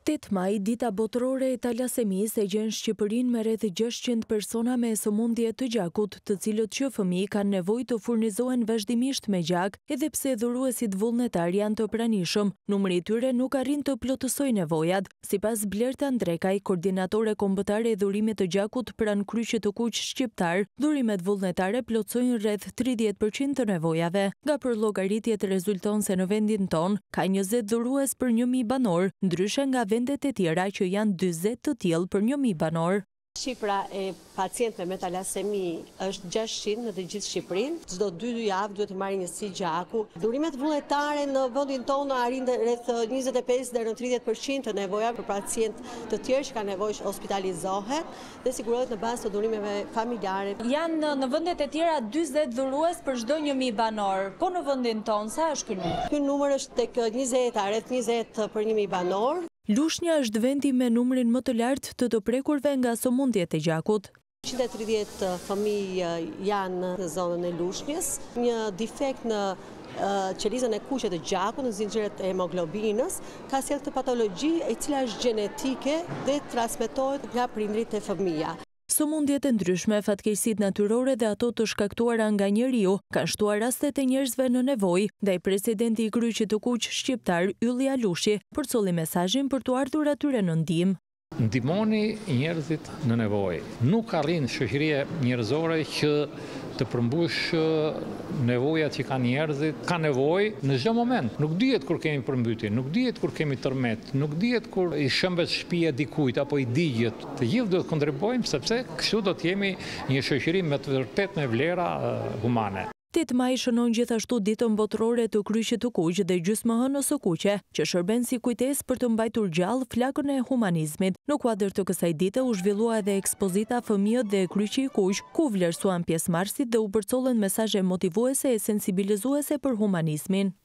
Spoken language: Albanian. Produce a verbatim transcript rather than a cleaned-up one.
tetë maj, dita botërore e talasemisë e gjen Shqipërinë me rreth gjashtëqind persona me sëmundje të gjakut, të cilët që fëmijë kanë nevojë të furnizohen vazhdimisht me gjak, edhe pse dhuruesit vullnetar janë të pranishëm, numri i tyre nuk arrin të plotësojë nevojat. Sipas Blerta Ndrekaj, koordinatore kombëtare e dhurimit të gjakut pranë Kryqit të Kuq shqiptar, dhurimet vullnetare plotësojnë rreth tridhjetë përqind të nevojave. Nga përllogëritjet rezulton se në vendin ton ka njëzet dhurues për një mijë banor, ndryshe nga vendet e tjera që janë dyzet të tillë për një mijë banor. Shifra e pacientëve me talasemi është gjashtëqind në të gjithë Shqipërinë. Çdo dy javë duhet të marrin një si gjaku. Dhurimet vullnetare në vendin tonë arrin rreth njëzet e pesë deri në tridhjetë përqind të nevojave për pacientë të tjerë që kanë nevojë hospitalizohet dhe sigurohet në bazë të dhurimeve familjare. Janë në vendet e tjera dyzet dhurues për çdo një mijë banor. Po në vendin tonë sa është ky numër? Ky numër është tek njëzet, rreth njëzet për një mijë banor. Lushnja është vendi me numrin më të lartë të të prekurve nga sëmundjet e gjakut. njëqind e tridhjetë fëmijë janë në zonën e Lushnjës, një defekt në qelizën e kuqe të gjakut, në zinxhiret e hemoglobinës, ka sjellë këtë patologji e cila është gjenetike dhe transmetohet nga prindrit e fëmija. Sëmundjet e ndryshme, fatkeqësitë natyrore dhe ato të shkaktuara nga njeriu kanë shtuar rastet e njerëzve në nevojë, ndaj presidenti i Kryqit të Kuq shqiptar Ylli Alushi përcolli mesazhin për t'u ardhur atyre në ndihmë. Ndihmoni njerëzit në nevojë. Nuk arrin shoqëria njerëzore që të përmbush nevojat që kanë njerëzit, ka nevojë në çdo moment. Nuk dihet kur kemi përmbytje, nuk dihet kur kemi tërmet, nuk dihet kur i shëmbet shtëpia dikujt apo i digjet. Të gjithë do të kontribuojmë sepse kështu do të jemi një shoqëri me të vërtetë me vlera humane. tetë maj shënon gjithashtu ditën botërore të Kryqit të Kuq dhe gjysmëhënës së kuqe, që shërben si kujtesë për të mbajtur gjallë flakën e humanizmit. Në kuadër të kësaj dite u zhvillua edhe ekspozita Fëmijët dhe Kryqi i Kuq, ku vlerësuan pjesëmarrësit dhe u përcollën mesazhe motivuese e sensibilizuese për humanizmin.